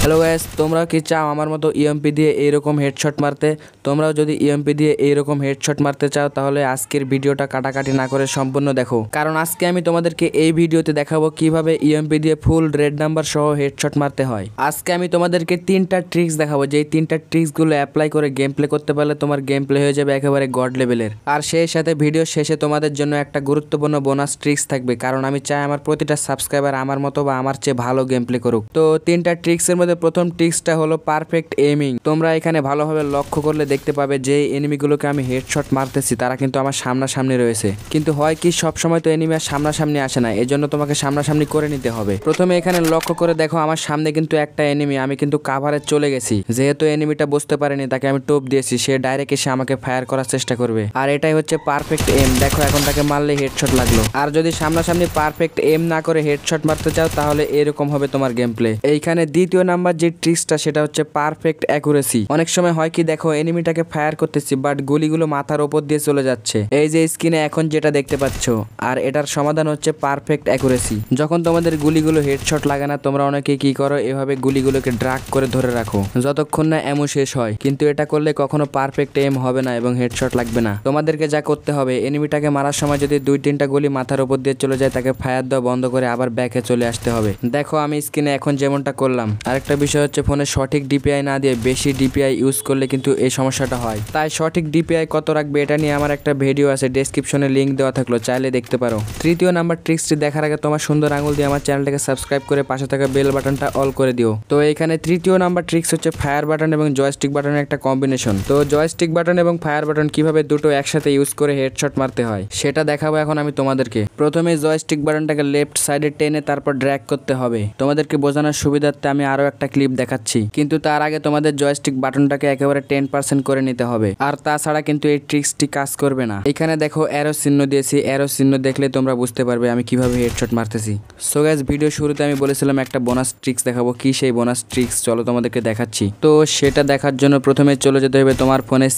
Hello guys, তোমরা কি চাও আমার মতো ইএমপি দিয়ে এইরকম হেডশট মারতে? তোমরাও যদি ইএমপি দিয়ে এইরকম হেডশট মারতে চাও তাহলে আজকের ভিডিওটা কাটাকাটি না করে সম্পূর্ণ দেখো, কারণ আজকে আমি তোমাদেরকে এই ভিডিওতে দেখাবো কিভাবে ইএমপি দিয়ে ফুল রেড নাম্বার সহ হেডশট মারতে হয়। আজকে আমি তোমাদেরকে তিনটা ট্রিক্স দেখাবো, যেই তিনটা ট্রিক্সগুলো অ্যাপ্লাই করে গেম প্লে করতে পারলে তোমার গেম প্লে হয়ে যাবে একেবারে গড লেভেলের। আর সেই সাথে ভিডিও শেষে তোমাদের জন্য একটা গুরুত্বপূর্ণ বোনাস ট্রিক্স থাকবে, কারণ আমি চাই আমার প্রতিটা সাবস্ক্রাইবার আমার মতো বা আমার চেয়ে ভালো গেম প্লে করুক। তো তিনটা ট্রিক্সের মধ্যে প্রথম ট্রিক্সটা হলো পারফেক্ট এইমিং। তোমরা এখানে ভালোভাবে লক্ষ্য করলে দেখতে পাবে যে এনিমিগুলোকে আমি হেডশট মারতেছি তারা কিন্তু আমার সামনাসামনি রয়েছে, কিন্তু হয় কি সবসময় তো এনিমি আর সামনাসামনি আসে না, এজন্য তোমাকে সামনাসামনি করে নিতে হবে। প্রথমে এখানে লক্ষ্য করে দেখো আমার সামনে কিন্তু একটা এনিমি, আমি কিন্তু কাভারে চলে গেছি। যেহেতু এনিমিটা বুঝতে পারেনি তাকে আমি টোপ দিয়েছি, সে ডাইরেক্ট এসে আমাকে ফায়ার করার চেষ্টা করবে, আর এটাই হচ্ছে পারফেক্ট এম। দেখো এখন তাকে মারলে হেডশট লাগলো। আর যদি সামনাসামনি পারফেক্ট এম না করে হেডশট মারতে চাও তাহলে এরকম হবে তোমার গেম প্লে। এইখানে দ্বিতীয় নাম্বার যে ট্রিক্সটা সেটা হচ্ছে পারফেক্ট অ্যাকুরেসি। অনেক সময় হয় কি দেখো এনিমিটাকে ফায়ার করতেছি বাট গুলিগুলো মাথার উপর দিয়ে চলে যাচ্ছে, এই যে স্ক্রিনে এখন যেটা দেখতে পাচ্ছ। আর এটার সমাধান হচ্ছে পারফেক্ট অ্যাকুরেসি। যখন তোমাদের গুলিগুলো হেডশট লাগে না তোমরা অনেকে কি করো, এভাবে গুলিগুলোকে ড্রাগ করে ধরে রাখো যতক্ষণ না এমো শেষ হয়, কিন্তু এটা করলে কখনো পারফেক্ট এম হবে না এবং হেডশট লাগবে না। তোমাদেরকে যা করতে হবে, এনিমিটাকে মারার সময় যদি 2-3টা গুলি মাথার উপর দিয়ে চলে যায় তাকে ফায়ার দেওয়া বন্ধ করে আবার ব্যাকে চলে আসতে হবে। দেখো আমি স্ক্রিনে এখন যেমনটা করলাম। আরেকটা বিষয় হচ্ছে ফোনে সঠিক ডিপিআই না দিয়ে বেশি ডিপিআই ইউজ করলে কিন্তু এই সমস্যাটা হয়। তাই সঠিক ডিপিআই কত রাখবে এটা নিয়ে আমার একটা ভিডিও আছে, ডেসক্রিপশনে লিংক দেওয়া থাকলো, চাইলে দেখতে পারো। তৃতীয় নাম্বার ট্রিক্সটি দেখার আগে তোমার সুন্দর আঙুল দিয়ে আমার চ্যানেলটাকে সাবস্ক্রাইব করে পাশে থাকা বেল বাটনটা অল করে দিও। তো এখানে তৃতীয় নাম্বার ট্রিক্স হচ্ছে ফায়ার বাটন এবং জয়স্টিক বাটনের একটা কম্বিনেশন। তো জয়স্টিক বাটন এবং ফায়ার বাটন কিভাবে দুটো একসাথে ইউজ করে হেডশট মারতে হয় সেটা দেখাবো এখন আমি তোমাদেরকে। প্রথমে জয়স্টিক বাটনটাকে লেফট সাইডে টেনে তারপর ড্র্যাগ করতে হবে। তোমাদেরকে বোঝানোর সুবিধার্থে আমি আরো একটা ক্লিপ দেখাচ্ছি, কিন্তু তার আগে তোমাদের জয়স্টিক বাটনটাকে একেবারে 10% করে নিতে হবে। আর তাছাড়া কিন্তু এই ট্রিক্সটি কাজ করবে না। এখানে দেখো অ্যারো চিহ্ন দিয়েছি, অ্যারো চিহ্ন দেখলে তোমরা বুঝতে পারবে আমি কিভাবে হেডশট মারতেছি। সো গাইস, ভিডিও শুরুতে আমি বলেছিলাম একটা বোনাস ট্রিক্স দেখাবো, কি সেই বোনাস ট্রিক্স চলো তোমাদেরকে দেখাচ্ছি। তো সেটা দেখার জন্য প্রথমে চলে যেতে হবে তোমার ফোনের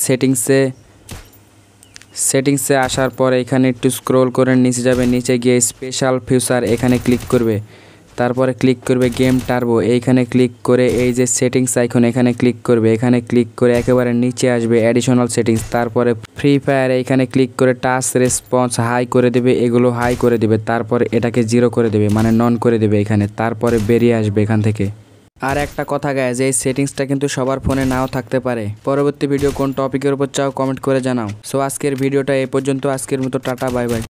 সেটিংসে আসার পর এখানে একটু স্ক্রোল করে নিচে যাবে, নিচে গিয়ে স্পেশাল ফিচার এখানে ক্লিক করবে, তারপরে ক্লিক করবে গেম টার্বো, এইখানে ক্লিক করে এই যে সেটিংস আইকন এখানে ক্লিক করবে, এখানে ক্লিক করে একেবারে নিচে আসবে অ্যাডিশনাল সেটিংস, তারপরে ফ্রি ফায়ার এইখানে ক্লিক করে টাচ রেসপন্স হাই করে দেবে, এগুলো হাই করে দেবে, তারপরে এটাকে 0 করে দেবে মানে নন করে দেবে এখানে, তারপরে বেরিয়ে আসবে এখান থেকে। আর একটা কথা গাইস, এই সেটিংসটা কিন্তু সবার ফোনে নাও থাকতে পারে। পরবর্তী ভিডিও কোন টপিকের উপর চাও কমেন্ট করে জানাও। সো আজকের ভিডিওটা এই পর্যন্ত, আজকের মতো টাটা বাই বাই।